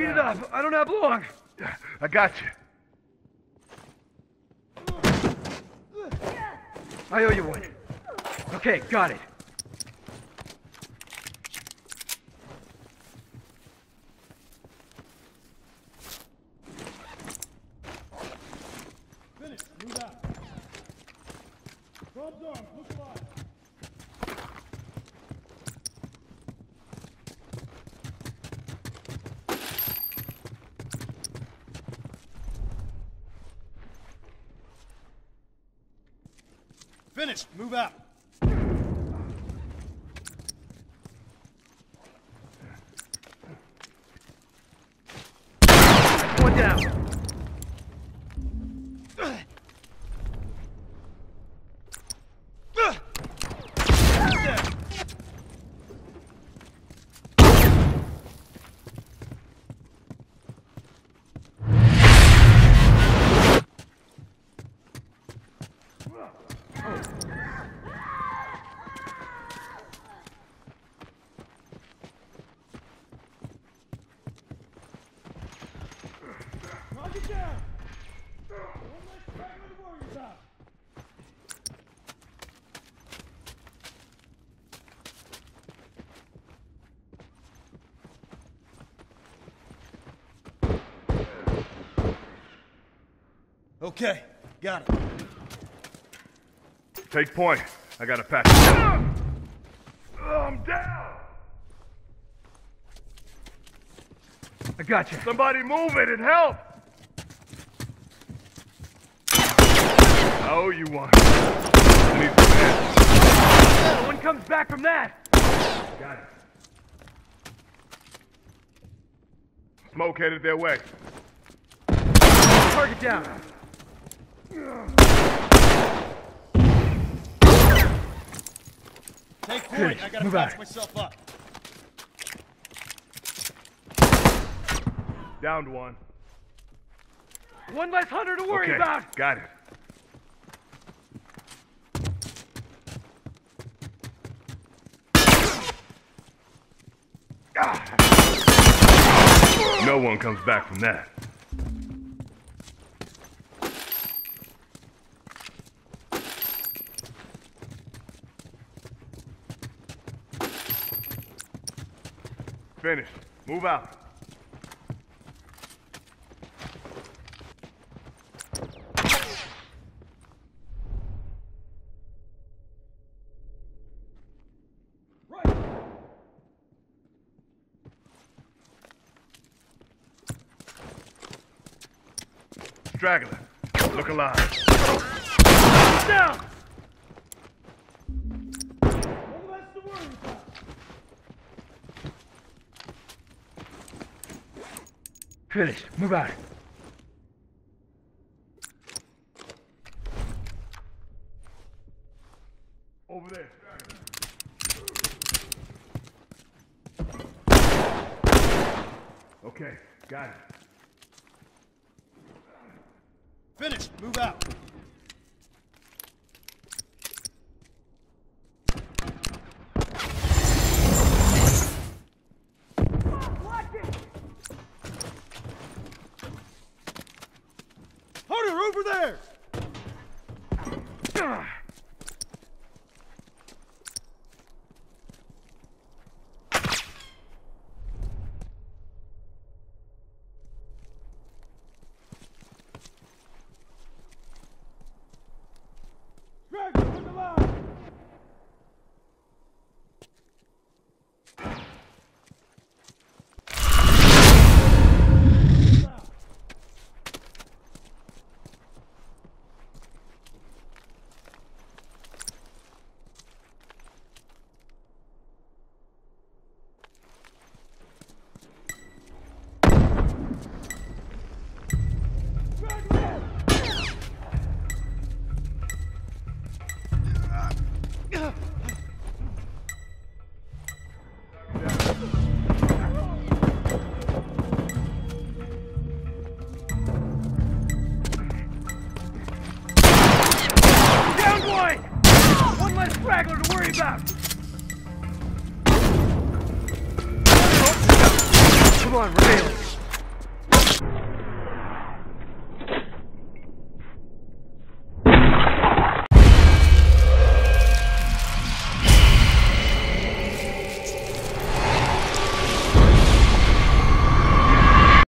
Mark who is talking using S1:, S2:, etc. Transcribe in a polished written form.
S1: it up. I don't have long.
S2: I got you.
S1: I owe you one. Okay, got it.
S3: Finish. Move out. Club's arms. Look alive. Finished. Move out.
S1: One down.
S3: Target down. One less fragment to worry about. Okay, got it.
S2: Take point. I got a pack. I'm down!
S1: I got you.
S2: Somebody move it and help! I owe you one. I need some hands.
S1: No one comes back from that.
S2: Got it. Smoke headed their way.
S1: Target down.
S3: Take point.
S1: Good.
S3: I gotta
S1: Move
S3: patch
S1: out.
S3: myself up.
S2: Downed one.
S1: One less hunter to worry
S2: Okay,
S1: about.
S2: got it. No one comes back from that. Finished. Move out.
S3: Right.
S2: Straggler. Look alive.
S1: Down.
S3: One less to worry about.
S1: Finished. Move out.
S2: Over there. Okay, got it.
S3: Finished. Move out. Hunter, over there! Straggler, look alive!
S1: Down one. One less straggler to worry about. Come on, Ravale.